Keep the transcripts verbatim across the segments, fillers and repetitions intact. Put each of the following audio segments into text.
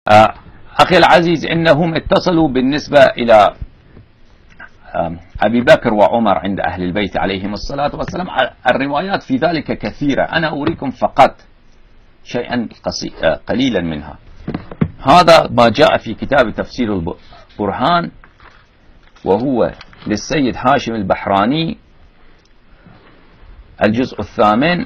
آه أخي العزيز، إنهم اتصلوا بالنسبة إلى أبي بكر وعمر عند أهل البيت عليهم الصلاة والسلام. الروايات في ذلك كثيرة، أنا أريكم فقط شيئا قليلا منها. هذا ما جاء في كتاب تفسير البرهان، وهو للسيد هاشم البحراني، الجزء الثامن،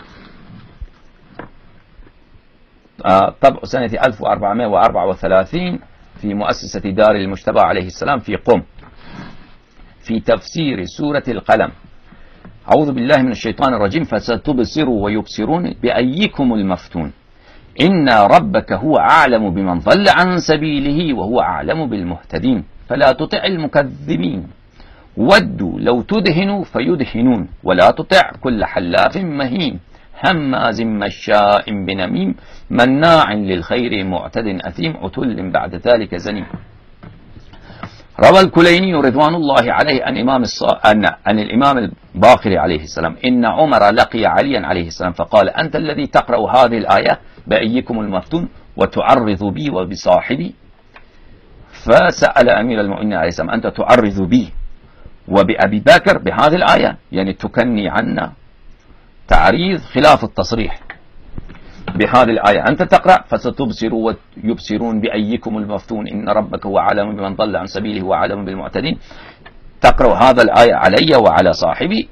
طبع سنة ألف وأربعمائة وأربعة وثلاثين، في مؤسسة دار المجتبى عليه السلام في قم، في تفسير سورة القلم. أعوذ بالله من الشيطان الرجيم: فستبصروا ويبصرون بأيكم المفتون إن ربك هو أعلم بمن ضل عن سبيله وهو أعلم بالمهتدين فلا تطع المكذبين ودوا لو تدهنوا فيدهنون ولا تطع كل حلاف مهين هماز مشاء بنميم مناع للخير معتد أثيم عتل بعد ذلك زنيم. روى الكليني رضوان الله عليه عن إمام الص... أن... عن الإمام الباقر عليه السلام إن عمر لقي عليا عليه السلام فقال: أنت الذي تقرأ هذه الآية بأيكم المفتون وتعرض بي وبصاحبي؟ فسأل أمير المؤمنين عليه السلام: أنت تعرض بي وبأبي بكر بهذه الآية؟ يعني تكني عنا تعريض خلاف التصريح بهذه الآية. أنت تقرأ: فستبصروا ويبصرون بأيكم المفتون إن ربك هو أعلم بمن ضل عن سبيله وأعلم بالمعتدين، تقرأ هذا الآية علي وعلى صاحبي.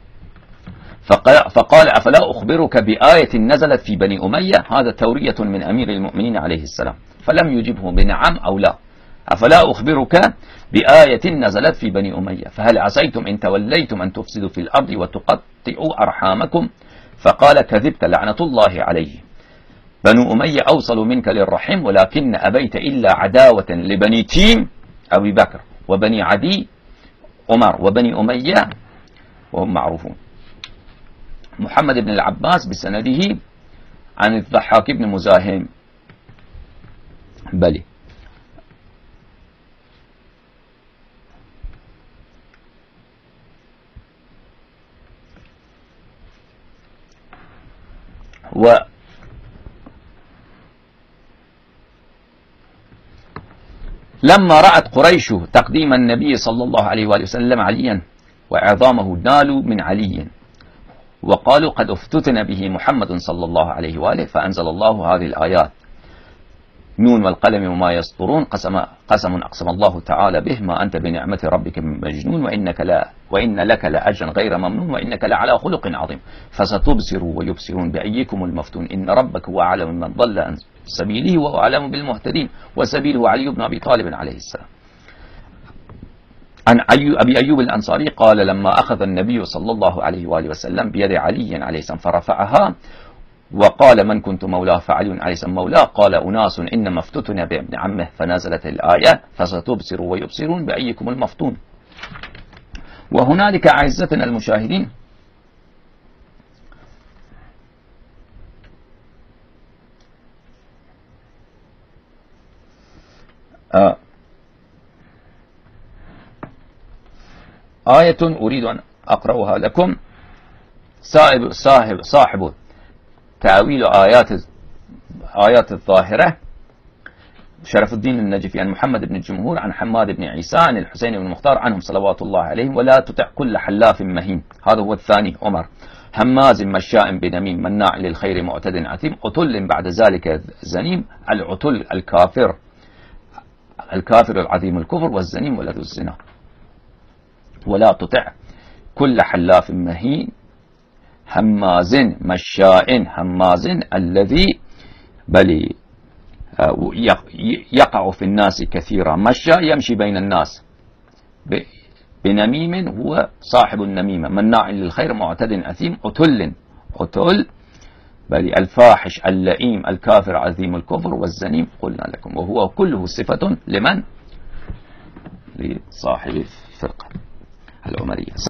فقال: أفلا أخبرك بآية نزلت في بني أمية؟ هذا تورية من أمير المؤمنين عليه السلام، فلم يجبه بنعم أو لا. أفلا أخبرك بآية نزلت في بني أمية فهل عسيتم إن توليتم أن تفسدوا في الأرض وتقطعوا أرحامكم؟ فقال: كذبت لعنة الله عليه، بنو أمية أوصل منك للرحم ولكن أبيت إلا عداوة لبني تيم أبي بكر وبني عدي عمر وبني أمية وهم معروفون. محمد بن العباس بسنده عن الضحاك بن مزاحم بلي. و لما رأت قريش تقديم النبي صلى الله عليه وآله وسلم عليا وعظامه نالوا من علي وقالوا: قد افتتن به محمد صلى الله عليه وآله، فأنزل الله هذه الآيات: نون والقلم وما يسطرون قسم قسم أقسم الله تعالى به ما أنت بنعمة ربك من مجنون وإنك لا وإن لك لأجرا غير ممنون وإنك لعلى خلق عظيم فستبصروا ويبصرون بأيكم المفتون إن ربك هو أعلم من ضل عن سبيله وهو أعلم بالمهتدين وسبيله علي بن أبي طالب عليه السلام. عن أبي أيوب الأنصاري قال: لما أخذ النبي صلى الله عليه وآله وسلم بيد علي عليه السلام فرفعها وقال: من كنت مولاه فعلي عليه السلام مولاه، قال أناس إنما افتتن بابن عمه، فنزلت الآية: فستبصر ويبصرون بأيكم المفتون. وهنالك أعزتنا المشاهدين آه آية أريد أن أقرأها لكم. صاحب صاحب صاحب تأويل آيات آيات الظاهرة شرف الدين النجفي عن محمد بن الجمهور عن حماد بن عيسى عن الحسين بن المختار عنهم صلوات الله عليهم: ولا تطع كل حلاف مهين. هذا هو الثاني عمر. هماز مشاء بنميم مناع للخير معتد عتيم عتل بعد ذلك زنيم. العتل الكافر الكافر العظيم الكفر، والزنيم ولد الزنا. ولا تطع كل حلاف مهين هماز مشاء هماز الذي بل يقع في الناس كثيرا. مشى يمشي بين الناس. بنميم هو صاحب النميمة. مناع للخير معتد أثيم. عتل عتل بل الفاحش اللئيم الكافر عظيم الكفر، والزنيم قلنا لكم. وهو كله صفة لمن؟ لصاحب الفرقة العمرية.